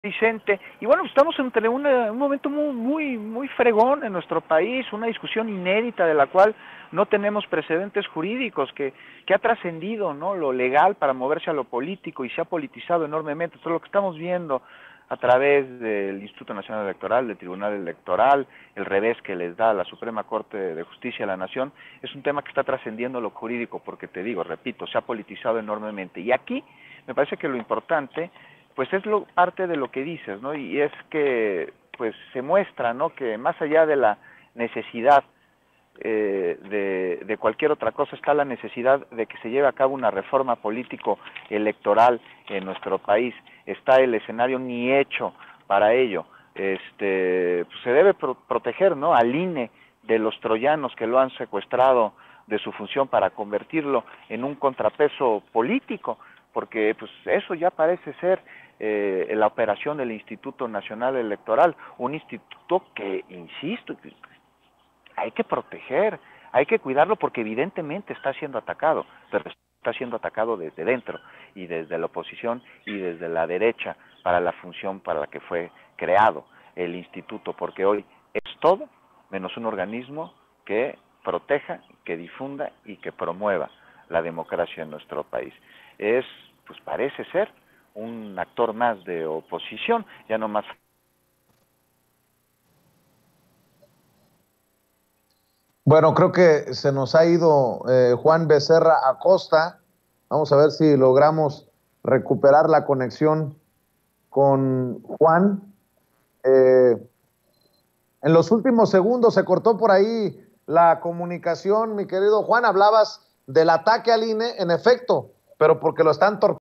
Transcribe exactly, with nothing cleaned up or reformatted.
Vicente, y bueno, estamos entre una, un momento muy, muy, muy fregón en nuestro país, una discusión inédita de la cual no tenemos precedentes jurídicos, que, que ha trascendido, ¿no?, lo legal para moverse a lo político y se ha politizado enormemente. Todo lo que estamos viendo a través del Instituto Nacional Electoral, del Tribunal Electoral, el revés que les da la Suprema Corte de Justicia de la Nación, es un tema que está trascendiendo lo jurídico, porque te digo, repito, se ha politizado enormemente. Y aquí me parece que lo importante pues es lo, parte de lo que dices, ¿no? Y es que pues se muestra, ¿no?, que más allá de la necesidad eh, de, de cualquier otra cosa está la necesidad de que se lleve a cabo una reforma político-electoral en nuestro país. Está el escenario ni hecho para ello. Este, pues se debe pro proteger, ¿no?, al I N E de los troyanos que lo han secuestrado de su función para convertirlo en un contrapeso político, porque pues eso ya parece ser eh, la operación del Instituto Nacional Electoral, un instituto que, insisto, hay que proteger, hay que cuidarlo porque evidentemente está siendo atacado, pero está siendo atacado desde dentro y desde la oposición y desde la derecha para la función para la que fue creado el instituto, porque hoy es todo menos un organismo que proteja, que difunda y que promueva la democracia en nuestro país. Es, pues parece ser, un actor más de oposición, ya no más. Bueno, creo que se nos ha ido eh, Juan Becerra Acosta. Vamos a ver si logramos recuperar la conexión con Juan. Eh, en los últimos segundos se cortó por ahí la comunicación, mi querido Juan. Hablabas del ataque al I N E, en efecto, pero porque lo están torpedeando.